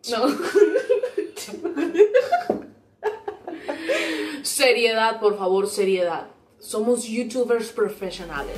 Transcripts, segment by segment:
No. Seriedad, por favor, seriedad. Somos youtubers profesionales.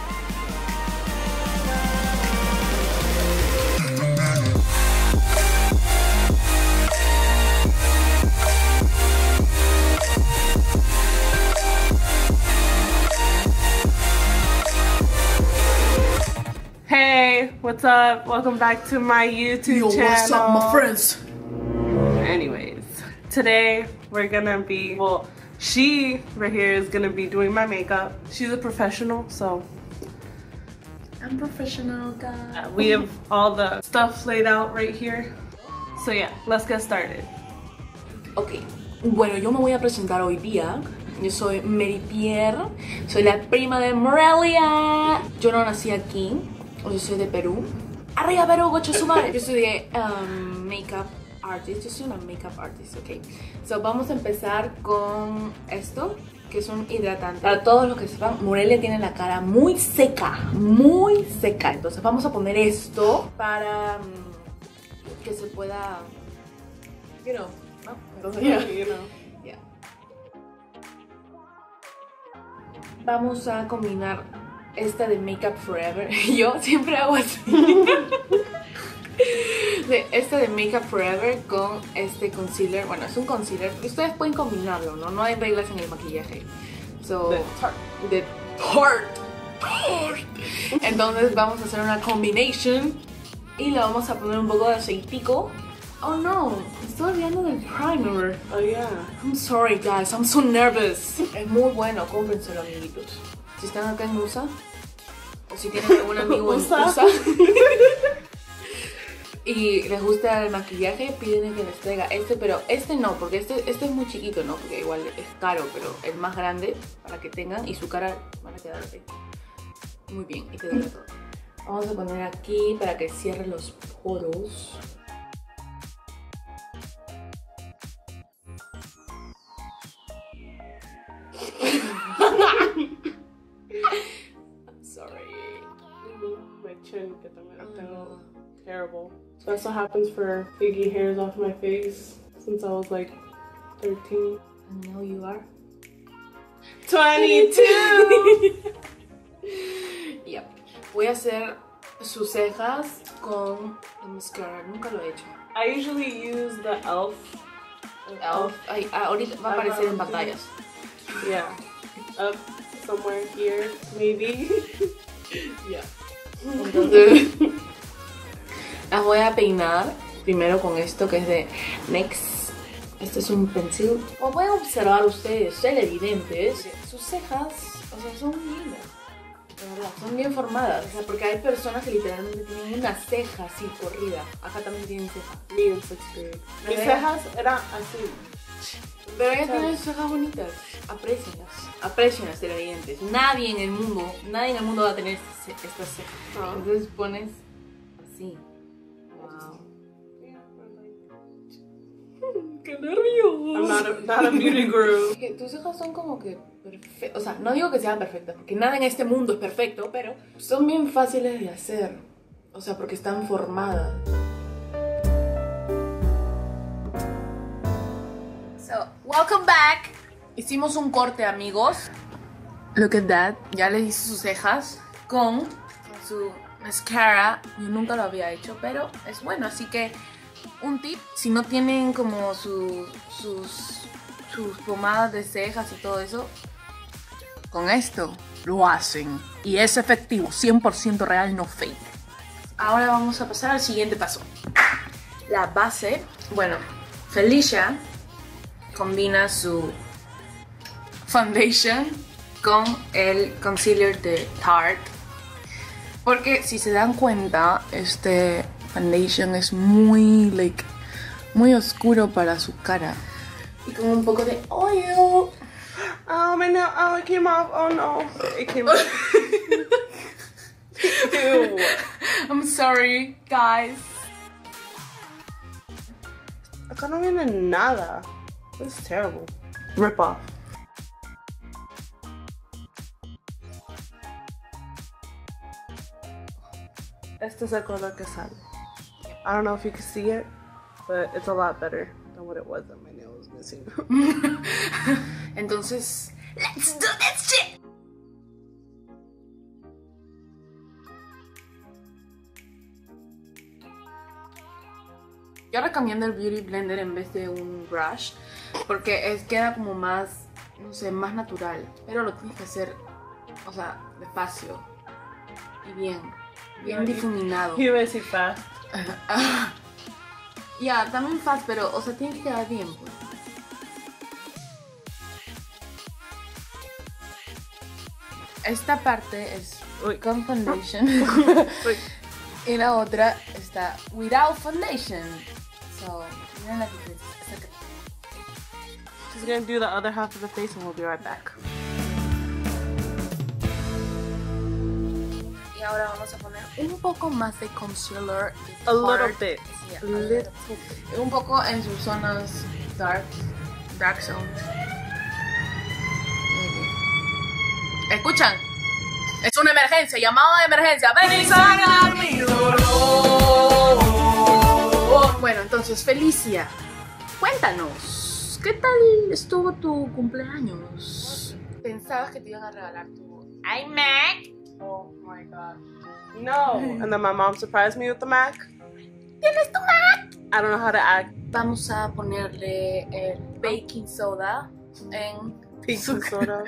Hey, what's up? Welcome back to my YouTube channel. What's up, my friends? Anyways, today we're gonna be, well, she right here is gonna be doing my makeup. She's a professional, so I'm professional, guys. we have all the stuff laid out right here. So yeah, let's get started. Ok, bueno, yo me voy a presentar hoy día. Yo soy Marriepierre, soy la prima de Morelia. Yo no nací aquí, yo soy de Perú. Arriba Perú, gocha su madre. Yo estudié makeup artist, yo soy una makeup artist, ok. So vamos a empezar con esto, que es un hidratante. Para todos los que sepan, Morelia tiene la cara muy seca, muy seca. Entonces vamos a poner esto para que se pueda, you know, ¿no? Entonces, You know. yeah. Vamos a combinar esta de Makeup Forever. Yo siempre hago así. Esta de Makeup Forever con este concealer. Bueno, es un concealer. Ustedes pueden combinarlo, ¿no? No hay reglas en el maquillaje. So, the Tarte. Entonces vamos a hacer una combination y le vamos a poner un poco de aceitico. Oh no, estoy olvidando del primer. Oh yeah. I'm sorry guys, I'm so nervous. Es muy bueno, cómprenselo, amiguitos. Si están acá en USA, o si tienen algún amigo en USA y les gusta el maquillaje, piden que les traiga este, pero este no, porque este es muy chiquito, ¿no? Porque igual es caro, pero el más grande para que tengan y su cara van a quedar así. Muy bien, y te dura todo. Vamos a poner aquí para que cierre los poros. I'm sorry. My chin, que también tengo terrible. So that's what happens for taking hairs off my face since I was like 13. And now you are 22! Yep. Voy a hacer sus cejas con mascara. Nunca lo he hecho. I usually use the e.l.f. Ay, ahorita va a aparecer en pantallas. Yeah. Up somewhere here, maybe. Yeah. Entonces, las voy a peinar primero con esto que es de NYX. Este es un pencil. Como pueden observar ustedes, televidentes, sus cejas, o sea, son lindas. De verdad, son bien formadas. O sea, porque hay personas que literalmente tienen una ceja así corrida. Acá también tienen ceja. Me en sixth grade. Mis cejas eran así. Pero ella tiene cejas bonitas. Aprécienlas. Aprécienlas, televidentes. Nadie en el mundo va a tener estas cejas. No. Entonces pones así. Wow. ¡Qué nervios! I'm not a beauty guru. Tus cejas son como que perfectas. O sea, no digo que sean perfectas, porque nada en este mundo es perfecto, pero son bien fáciles de hacer. O sea, porque están formadas. So, welcome back. Hicimos un corte, amigos. Look at that. Ya les hice sus cejas con su mascara. Yo nunca lo había hecho, pero es bueno. Así que un tip, si no tienen como sus pomadas de cejas y todo eso, con esto lo hacen. Y es efectivo, 100% real, no fake. Ahora vamos a pasar al siguiente paso. La base. Bueno, Felicia combina su foundation con el concealer de Tarte, porque si se dan cuenta, este foundation es muy oscuro para su cara y con un poco de oil. Oh my no! Oh, it came off! Oh no! It came off. Ew. I'm sorry, guys. Acá no viene nada. This is terrible. Rip off. Este es el color que sale. I don't know if you can see it. but it's a lot better than what it was that my nail was missing. Entonces, let's do that shit! Yo recomiendo el Beauty Blender en vez de un brush porque queda como más, no sé, más natural. Pero lo tienes que hacer, o sea, despacio y bien difuminado. You iba a decir fast. Ya, también fast, pero, o sea, tiene que quedar bien, pues. Esta parte es con foundation y la otra está without foundation. So, miren la diferencia. She's gonna do the other half of the face and we'll be right back. Y ahora vamos a poner un poco más de concealer. A little bit. Yeah, a little bit. Un poco en sus zonas dark zones. ¿Escuchan? Es una emergencia, llamado de emergencia. ¡Ven y sana mi dolor! Bueno, entonces, Felicia, cuéntanos, ¿qué tal estuvo tu cumpleaños? ¿Pensabas que te iban a regalar tu iMac? Oh my god. No! And then my mom surprised me with the Mac. ¿Tienes tu Mac? I don't know how to act. Vamos a ponerle el baking soda en Baking soda.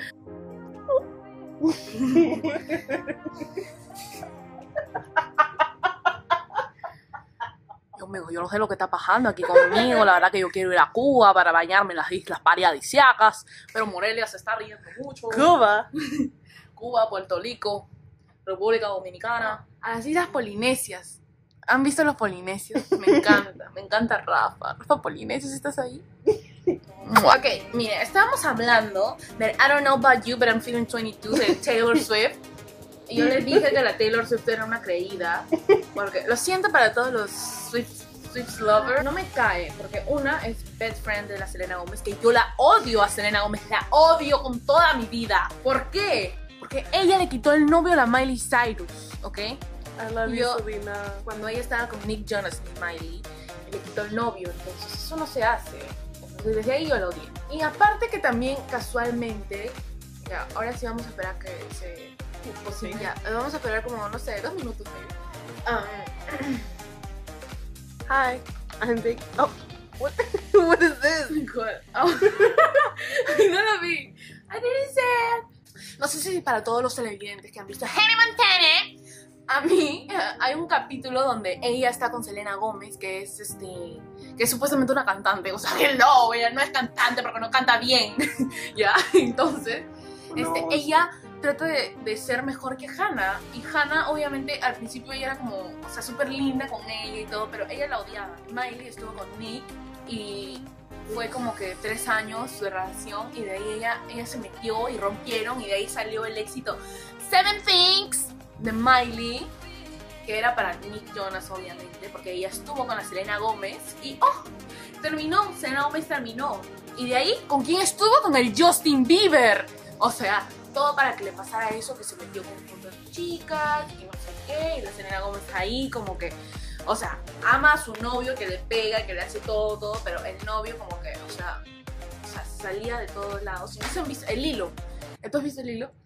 Dios mío, yo no sé lo que está pasando aquí conmigo. La verdad que yo quiero ir a Cuba para bañarme en las islas paradisíacas, pero Morelia se está riendo mucho. Cuba. Cuba, Puerto Rico, República Dominicana, a las islas polinesias. ¿Han visto los polinesios? Me encanta Rafa. Rafa Polinesios, ¿estás ahí? Ok, mire, estábamos hablando de I don't know about you, but I'm feeling 22 de Taylor Swift. Y yo les dije que la Taylor Swift era una creída. Porque lo siento para todos los Swift lovers. No me cae, porque una es best friend de la Selena Gómez, que yo la odio a Selena Gómez, la odio con toda mi vida. ¿Por qué? Porque ella le quitó el novio a la Miley Cyrus, ¿ok? I love you, Selena. Cuando ella estaba con Nick Jonas y Miley, le quitó el novio, entonces eso no se hace. Entonces desde ahí yo lo odié. Y aparte que también casualmente, ya, ahora sí vamos a esperar que se... Pues sí, ya, vamos a esperar como, no sé, 2 minutos. Hi, I'm big. Oh, what is this? What? Oh. No lo vi. I didn't say it. No sé si para todos los televidentes que han visto Hannah Montana, a mí hay un capítulo donde ella está con Selena Gómez, que es que es supuestamente una cantante. O sea, que no, ella no es cantante porque no canta bien. Ya, entonces, No. ella trata de ser mejor que Hannah. Y Hannah, obviamente, al principio ella era como, o sea, súper linda con ella y todo, pero ella la odiaba. Miley estuvo con Nick y fue como que 3 años de relación, y de ahí ella se metió y rompieron, y de ahí salió el éxito Seven Things de Miley, que era para Nick Jonas, obviamente, porque ella estuvo con la Selena Gómez y terminó, Selena Gómez terminó. Y de ahí, ¿con quién estuvo? Con el Justin Bieber. O sea, todo para que le pasara eso, que se metió con un montón de chicas y no sé qué, y la Selena Gómez ahí como que, o sea, ama a su novio, que le pega, que le hace todo, pero el novio como que, o sea salía de todos lados. Si no se han visto, el hilo, ¿tú has visto el hilo?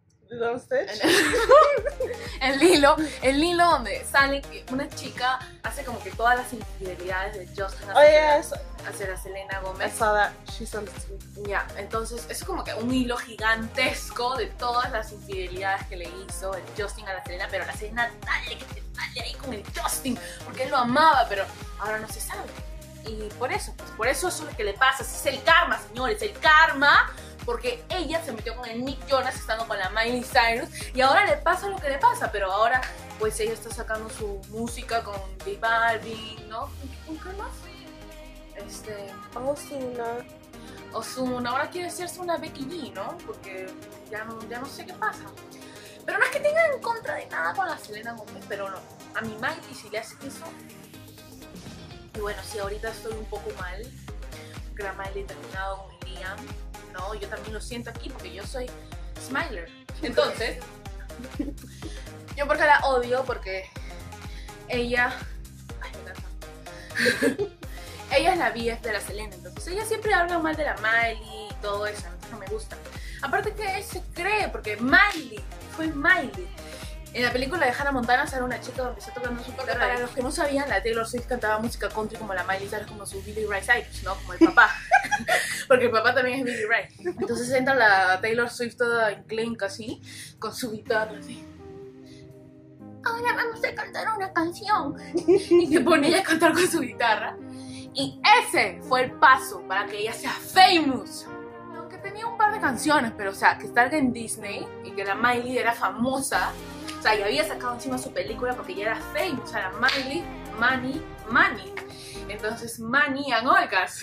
El hilo donde sale que una chica hace como que todas las infidelidades de Justin hacia la Selena Gómez. I saw that. She sent it to me. Ya, entonces es como que un hilo gigantesco de todas las infidelidades que le hizo el Justin a la Selena, pero la Selena dale ahí con el Justin, porque él lo amaba, pero ahora no se sabe. Y por eso eso es lo que le pasa. Es el karma, señores, el karma. Porque ella se metió con el Nick Jonas estando con la Miley Cyrus, y ahora le pasa lo que le pasa, pero ahora pues ella está sacando su música con J Balvin, ¿no? ¿Con qué más? Ozuna. Ahora quiere hacerse una Becky G, ¿no? Porque ya no sé qué pasa. Pero no es que tenga en contra de nada con la Selena Gómez, pero no. A mi Miley si le hace eso. Y bueno, sí, ahorita estoy un poco mal, porque la Miley ha terminado con Liam. No, yo también lo siento aquí porque yo soy Smiler. Entonces, yo porque la odio, porque ella... Ay, me encanta. ella es la BF de la Selena, entonces ella siempre habla mal de la Miley y todo eso, entonces no me gusta. Aparte que él se cree, porque Miley, fue Miley. En la película de Hannah Montana sale una chica donde está tocando su guitarra. Para los que no sabían, la Taylor Swift cantaba música country como la Miley, ¿sabes? Como su Billy Ray Cyrus, ¿no? Como el papá. Porque el papá también es Billy Ray. Entonces entra la Taylor Swift toda enclenca así, con su guitarra así. Ahora vamos a cantar una canción. Y se pone ella a cantar con su guitarra. Y ese fue el paso para que ella sea famous. Aunque tenía un par de canciones, pero o sea, que salga en Disney y que la Miley era famosa. O sea, y había sacado encima su película porque ya era famous. O sea, la Miley, Money. Entonces, Money and Olgas.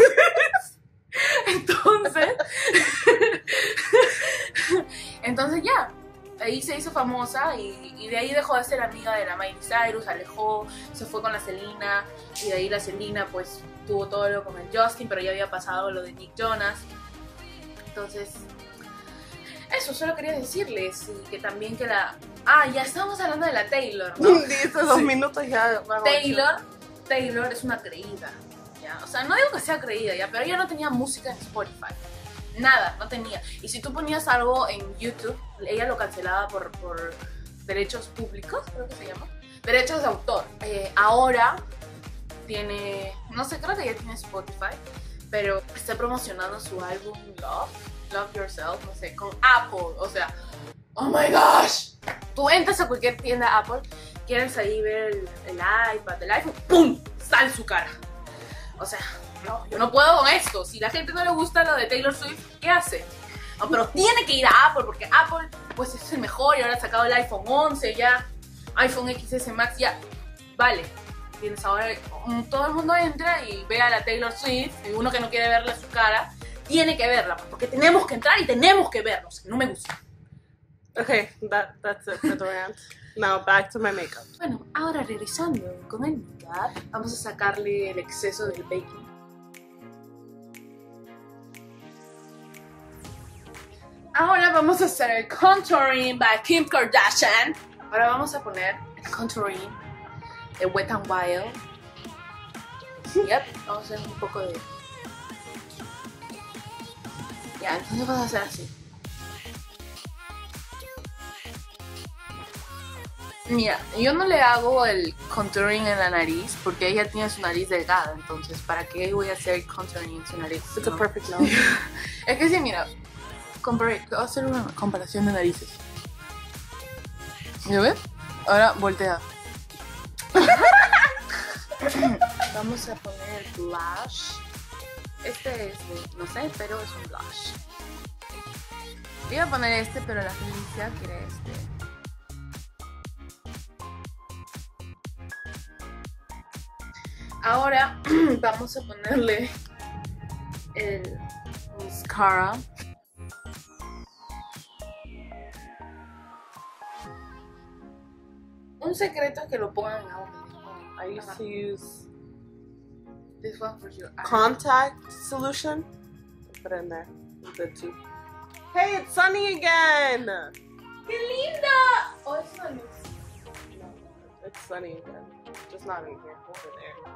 Entonces ya. Ahí se hizo famosa y de ahí dejó de ser amiga de la Miley Cyrus, alejó, se fue con la Selena y de ahí la Selena pues tuvo todo lo con el Justin, pero ya había pasado lo de Nick Jonas. Entonces, eso solo quería decirles y que también que la... Ah, ya estábamos hablando de la Taylor, ¿no? Dice 2 minutos ya. Taylor es una creída, ¿ya? O sea, no digo que sea creída, ¿ya? Pero ella no tenía música en Spotify. Nada, no tenía. Y si tú ponías algo en YouTube, ella lo cancelaba por derechos públicos, creo que se llama. Derechos de autor. Ahora tiene, no sé, creo que ya tiene Spotify, pero está promocionando su álbum Love Yourself, no sé, con Apple. O sea, oh my gosh. Tú entras a cualquier tienda Apple, quieres ahí ver el iPad, el iPhone, ¡pum! Sale su cara. O sea, no, yo no puedo con esto. Si la gente no le gusta lo de Taylor Swift, ¿qué hace? No, pero tiene que ir a Apple porque Apple pues es el mejor y ahora ha sacado el iPhone 11 ya, iPhone XS Max ya. Vale, tienes ahora, todo el mundo entra y ve a la Taylor Swift y uno que no quiere verle su cara, tiene que verla porque tenemos que entrar y tenemos que verla. O sea, no me gusta. Okay, that's it for the rant. Now back to my makeup. Bueno, ahora regresando con el makeup, vamos a sacarle el exceso del baking. Ahora vamos a hacer el contouring by Kim Kardashian. Ahora vamos a poner el contouring de Wet n Wild. Yep, vamos a hacer un poco de... Ya, entonces vamos a hacer así. Mira, yo no le hago el contouring en la nariz porque ella tiene su nariz delgada, entonces ¿para qué voy a hacer contouring en su nariz? It's a perfect no. Es que sí, mira, voy a hacer una comparación de narices. ¿Ya ves? Ahora voltea. Vamos a poner blush. Este es de, no sé, pero es un blush. Iba a poner este, pero la Felicia quiere este. Ahora vamos a ponerle el mascara. Un secreto es que lo pongan en agua. I used to use This one for your eye. contact solution. Put it in there. It's good too. Hey, it's sunny again! ¡Qué linda! Oh, es una luz. No, it's sunny again. Just not in here, over there.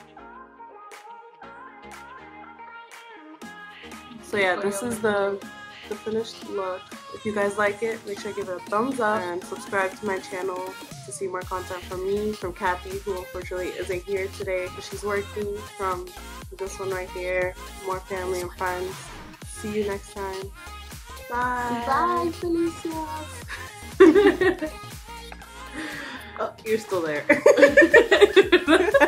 So yeah, this is the finished look. If you guys like it, make sure to give it a thumbs up and subscribe to my channel to see more content from me, from Kathy, who unfortunately isn't here today, but she's working, from this one right here, more family and friends. See you next time. Bye. Bye, Felicia. Oh, you're still there.